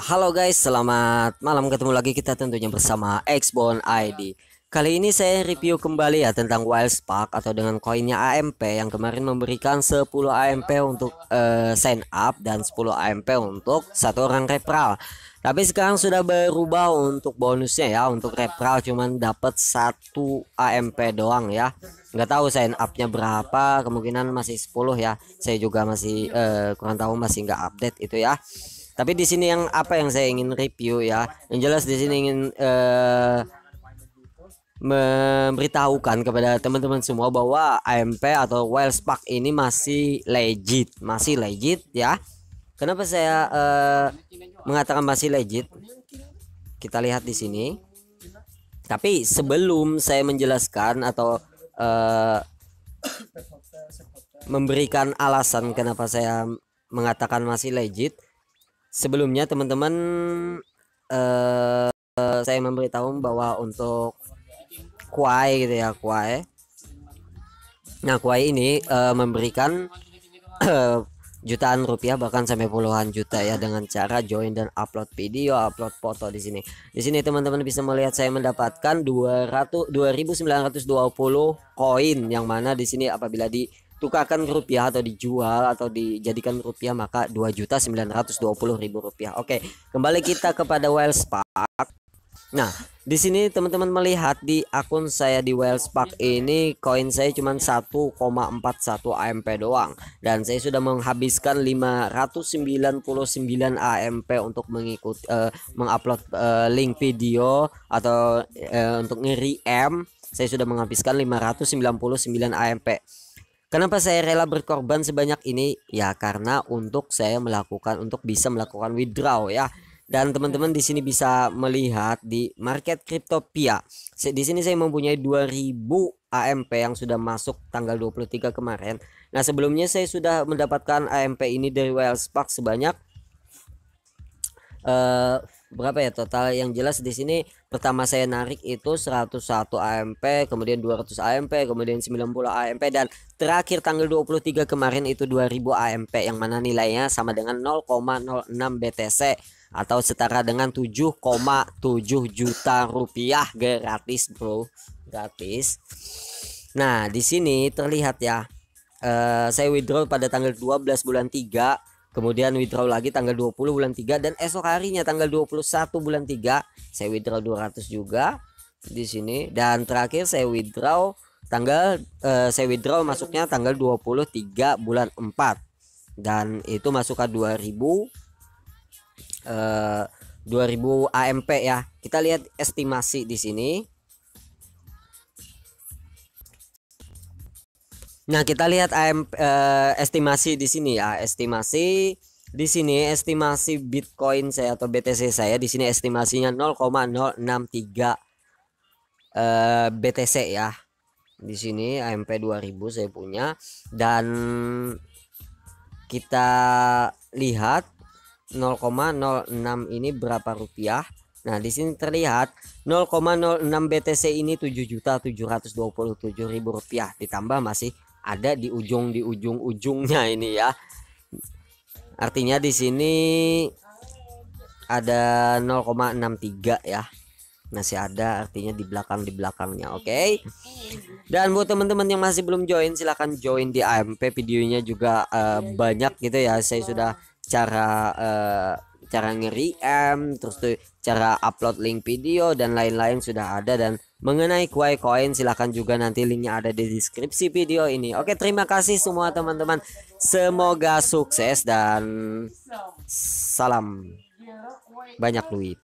Halo guys, selamat malam. Ketemu lagi kita tentunya bersama Xbone ID. Kali ini saya review kembali ya tentang Wild Spark atau dengan koinnya AMP yang kemarin memberikan 10 AMP untuk sign up dan 10 AMP untuk satu orang referral. Tapi sekarang sudah berubah untuk bonusnya ya. Untuk referral cuman dapat 1 AMP doang ya. Nggak tahu sign upnya berapa, kemungkinan masih 10 ya. Saya juga masih kurang tahu, masih nggak update itu ya. Tapi di sini yang apa yang saya ingin review ya, yang jelas di sini ingin memberitahukan kepada teman-teman semua bahwa AMP atau Wild Spark ini masih legit ya. Kenapa saya mengatakan masih legit? Kita lihat di sini. Tapi sebelum saya menjelaskan atau memberikan alasan kenapa saya mengatakan masih legit, sebelumnya teman-teman saya memberitahu bahwa untuk kuai gitu ya, kuai. Nah, kuai ini memberikan jutaan rupiah bahkan sampai puluhan juta ya dengan cara join dan upload video, upload foto di sini. Di sini teman-teman bisa melihat saya mendapatkan 2.920 koin yang mana di sini apabila ditukarkan ke rupiah atau dijual atau dijadikan rupiah maka 2.920.000 rupiah. Oke, kembali kita kepada Wild Spark. Nah, di sini teman-teman melihat di akun saya di Wild Spark ini koin saya cuma 1,41 AMP doang dan saya sudah menghabiskan 599 AMP untuk mengupload link video atau untuk nge-ream. Saya sudah menghabiskan 599 AMP. Kenapa saya rela berkorban sebanyak ini? Ya karena untuk bisa melakukan withdraw ya. Dan teman-teman di sini bisa melihat di market Cryptopia. Di sini saya mempunyai 2000 AMP yang sudah masuk tanggal 23 kemarin. Nah, sebelumnya saya sudah mendapatkan AMP ini dari Wild Spark sebanyak berapa ya total. Yang jelas di sini pertama saya narik itu 101 AMP, kemudian 200 AMP, kemudian 90 AMP, dan terakhir tanggal 23 kemarin itu 2000 AMP yang mana nilainya sama dengan 0,06 BTC atau setara dengan 7,7 juta rupiah gratis bro, gratis. Nah, di sini terlihat ya, saya withdraw pada tanggal 12 bulan 3, kemudian withdraw lagi tanggal 20 bulan 3, dan esok harinya tanggal 21 bulan 3 saya withdraw 200 juga di sini, dan terakhir saya withdraw masuknya tanggal 23 bulan 4 dan itu masuk ke 2000 AMP ya. Kita lihat estimasi di sini. Nah, kita lihat estimasi di sini ya. Estimasi Bitcoin saya atau BTC saya di sini estimasinya 0,063 BTC ya. Di sini AMP 2000 saya punya, dan kita lihat 0,06 ini berapa rupiah. Nah, di sini terlihat 0,06 BTC ini 7.727.000 rupiah, ditambah masih ada di ujungnya ini ya. Artinya di sini ada 0,63 ya. Masih ada, artinya di belakangnya. Oke. Dan buat teman-teman yang masih belum join, silahkan join di AMP. Videonya juga banyak gitu ya. Saya sudah cara nge-ream, terus tuh cara upload link video dan lain-lain sudah ada. Dan mengenai kuai koin silahkan juga nanti linknya ada di deskripsi video ini. Oke, terima kasih semua teman-teman, semoga sukses dan salam banyak duit.